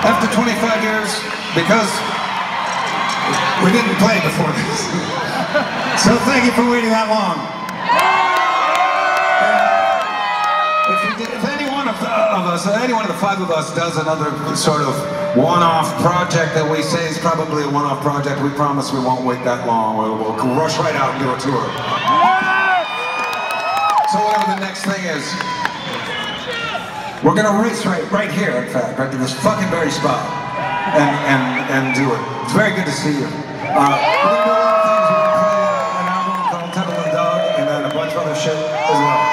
after 25 years, because we didn't play before this. So thank you for waiting that long. If any one of us, any one of the five of us does another sort of one-off project that we say is probably a one-off project, we promise we won't wait that long. We'll rush right out and do a tour. So whatever the next thing is, we're gonna race right here, in fact, right to this fucking very spot, and do it. It's very good to see you. We're gonna do a lot of things. We're gonna play an album called Temple and Dog, and then a bunch of other shit as well.